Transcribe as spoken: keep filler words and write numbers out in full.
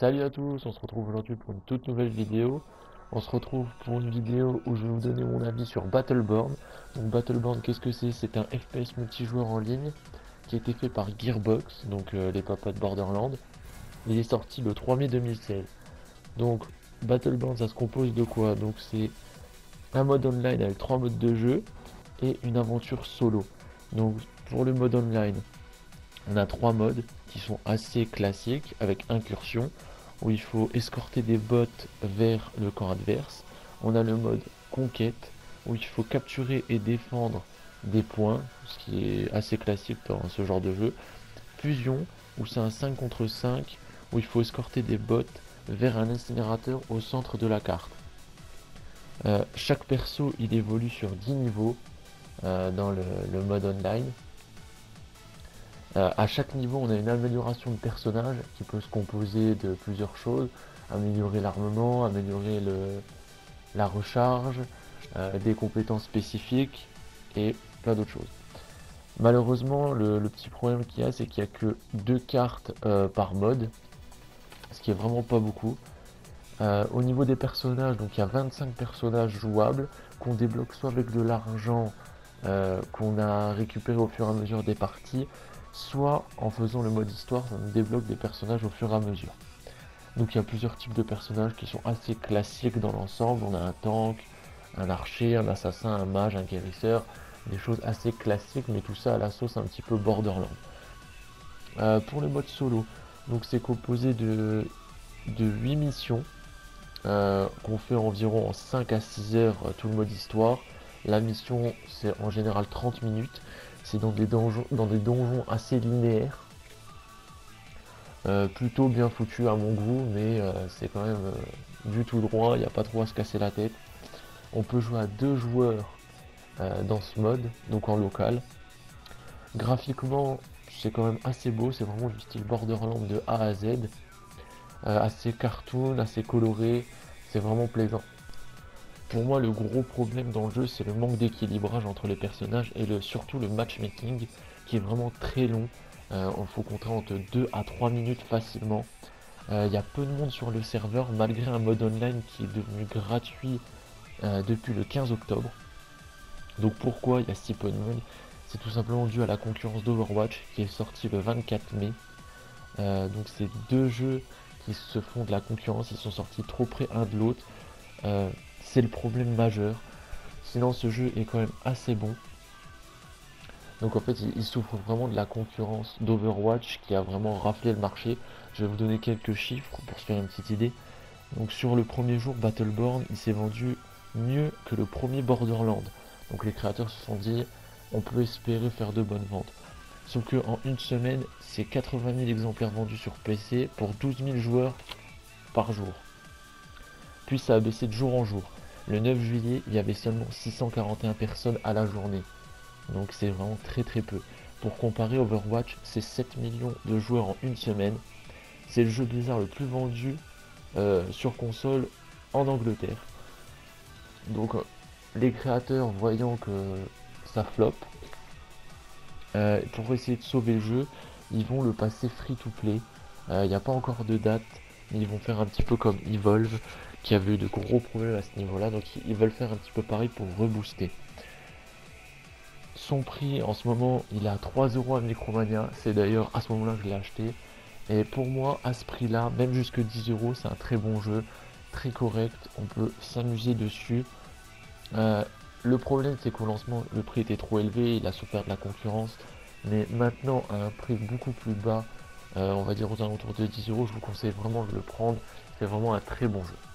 Salut à tous, on se retrouve aujourd'hui pour une toute nouvelle vidéo. On se retrouve pour une vidéo où je vais vous donner mon avis sur Battleborn. Donc Battleborn, qu'est-ce que c'est? C'est un F P S multijoueur en ligne qui a été fait par Gearbox, donc euh, les papas de Borderlands. Il est sorti le trois mai deux mille seize. Donc Battleborn, ça se compose de quoi? Donc c'est un mode online avec trois modes de jeu et une aventure solo. Donc pour le mode online, on a trois modes qui sont assez classiques avec incursion où il faut escorter des bots vers le camp adverse. On a le mode conquête où il faut capturer et défendre des points, ce qui est assez classique dans ce genre de jeu. Fusion où c'est un cinq contre cinq où il faut escorter des bots vers un incinérateur au centre de la carte. Euh, chaque perso il évolue sur dix niveaux euh, dans le, le mode online. Euh, à chaque niveau, on a une amélioration de personnage qui peut se composer de plusieurs choses. Améliorer l'armement, améliorer le, la recharge, euh, des compétences spécifiques et plein d'autres choses. Malheureusement, le, le petit problème qu'il y a, c'est qu'il n'y a que deux cartes euh, par mode, ce qui est vraiment pas beaucoup. Euh, au niveau des personnages, donc il y a vingt-cinq personnages jouables qu'on débloque soit avec de l'argent euh, qu'on a récupéré au fur et à mesure des parties, soit en faisant le mode histoire, on débloque des personnages au fur et à mesure. Donc il y a plusieurs types de personnages qui sont assez classiques dans l'ensemble. On a un tank, un archer, un assassin, un mage, un guérisseur, des choses assez classiques, mais tout ça à la sauce un petit peu Borderlands. Euh, pour le mode solo, donc c'est composé de, de huit missions euh, qu'on fait environ en cinq à six heures euh, tout le mode histoire. La mission c'est en général trente minutes. C'est dans des donjons, dans des donjons assez linéaires. Euh, plutôt bien foutu à mon goût, mais euh, c'est quand même euh, du tout droit, il n'y a pas trop à se casser la tête. On peut jouer à deux joueurs euh, dans ce mode, donc en local. Graphiquement, c'est quand même assez beau, c'est vraiment du style Borderlands de A à Z. Euh, assez cartoon, assez coloré, c'est vraiment plaisant. Pour moi, le gros problème dans le jeu, c'est le manque d'équilibrage entre les personnages et le, surtout le matchmaking qui est vraiment très long. Euh, il faut compter entre deux à trois minutes facilement. Il euh, y a peu de monde sur le serveur malgré un mode online qui est devenu gratuit euh, depuis le quinze octobre. Donc pourquoi il y a si peu de monde? C'est tout simplement dû à la concurrence d'Overwatch qui est sortie le vingt-quatre mai. Euh, donc c'est deux jeux qui se font de la concurrence, ils sont sortis trop près un de l'autre. Euh, c'est le problème majeur. Sinon ce jeu est quand même assez bon. Donc en fait il, il souffre vraiment de la concurrence d'Overwatch qui a vraiment raflé le marché. Je vais vous donner quelques chiffres pour se faire une petite idée. Donc sur le premier jour Battleborn il s'est vendu mieux que le premier Borderlands. Donc les créateurs se sont dit on peut espérer faire de bonnes ventes. Sauf que en une semaine c'est quatre-vingt mille exemplaires vendus sur P C pour douze mille joueurs par jour. Puis ça a baissé de jour en jour. Le neuf juillet, il y avait seulement six cent quarante et un personnes à la journée. Donc c'est vraiment très très peu. Pour comparer, Overwatch, c'est sept millions de joueurs en une semaine. C'est le jeu Blizzard le plus vendu euh, sur console en Angleterre. Donc euh, les créateurs, voyant que ça flop, euh, pour essayer de sauver le jeu, ils vont le passer free to play. Il euh, n'y a pas encore de date, mais ils vont faire un petit peu comme Evolve, qui avait eu de gros problèmes à ce niveau-là, donc ils veulent faire un petit peu pareil pour rebooster. Son prix en ce moment, il est à trois euros à Micromania, c'est d'ailleurs à ce moment-là que je l'ai acheté. Et pour moi, à ce prix-là, même jusque dix euros, c'est un très bon jeu, très correct, on peut s'amuser dessus. Euh, le problème, c'est qu'au lancement, le prix était trop élevé, il a souffert de la concurrence. Mais maintenant, à un prix beaucoup plus bas, euh, on va dire aux alentours de dix euros, je vous conseille vraiment de le prendre. C'est vraiment un très bon jeu.